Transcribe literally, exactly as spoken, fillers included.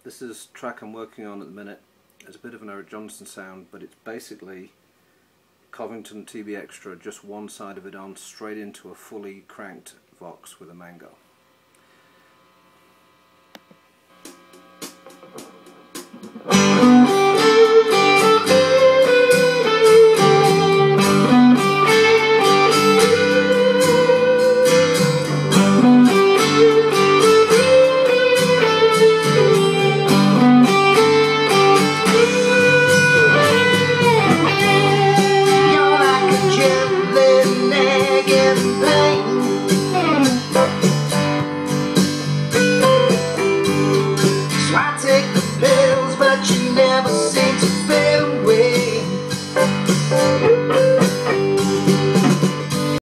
This is track I'm working on at the minute. It's a bit of an Eric Johnson sound, but it's basically Covington T B Extra, just one side of it on, straight into a fully cranked Vox with a Mango.